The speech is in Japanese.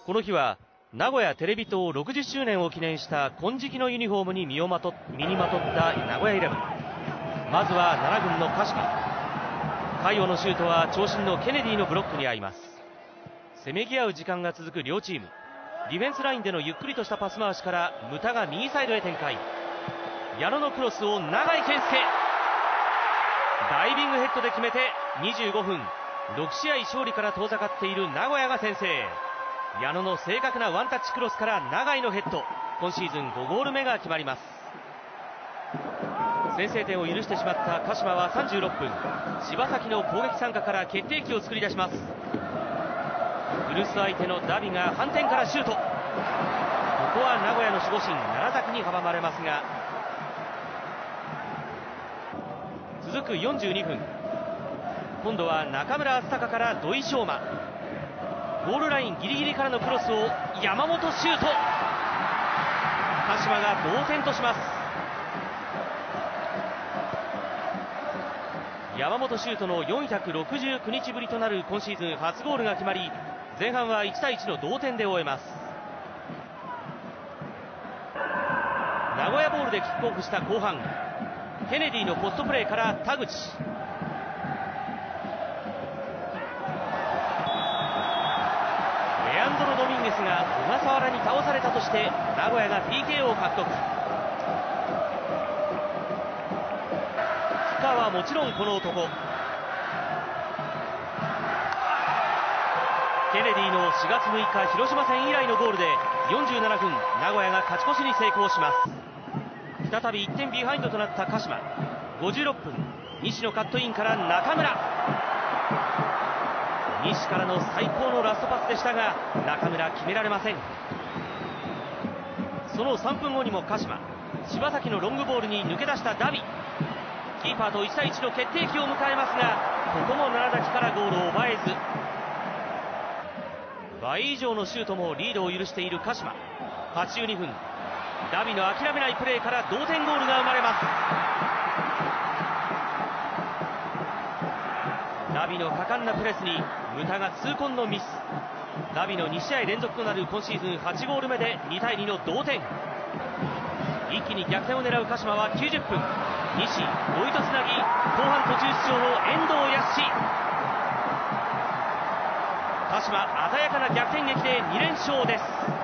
この日は名古屋テレビ塔60周年を記念した金色のユニフォームに身にまとった名古屋イレブン。まずは7軍の鹿島。海王のシュートは長身のケネディのブロックに合います。せめぎ合う時間が続く両チーム。ディフェンスラインでのゆっくりとしたパス回しからムタが右サイドへ展開。矢野のクロスを永井健介、ダイビングヘッドで決めて25分、6試合勝利から遠ざかっている名古屋が先制。矢野の正確なワンタッチクロスから永井のヘッド、今シーズン5ゴール目が決まります。先制点を許してしまった鹿島は36分、柴崎の攻撃参加から決定機を作り出します。古巣相手のダビが反転からシュート。ここは名古屋の守護神楢崎に阻まれますが、続く42分、今度は中村敦隆から土井翔馬。ゴールラインギリギリからのクロスを山本シュート。鹿島が同点とします。山本シュートの469日ぶりとなる今シーズン初ゴールが決まり、前半は1対1の同点で終えます。名古屋ボールでキックオフした後半、ケネディのポストプレーから田口。レアンドロ・ドミンゲスが小笠原に倒されたとして名古屋が PK を獲得。キッカーはもちろんこの男、ケネディの4月6日広島戦以来のゴールで47分、名古屋が勝ち越しに成功します。再び1点ビハインドとなった鹿島。56分、西のカットインから中村。西からの最高のラストパスでしたが中村決められません。その3分後にも鹿島、柴崎のロングボールに抜け出したダビ。キーパーと1対1の決定機を迎えますが、ここも楢崎からゴールを奪えず。倍以上のシュートもリードを許している鹿島。82分、ダビの諦めないプレーから同点ゴールが生まれます。ダビの果敢なプレスにムタが痛恨のミス。ダビの2試合連続となる今シーズン8ゴール目で2対2の同点。一気に逆転を狙う鹿島は90分、西、土井とつなぎ、後半途中出場の遠藤康。鹿島鮮やかな逆転劇で2連勝です。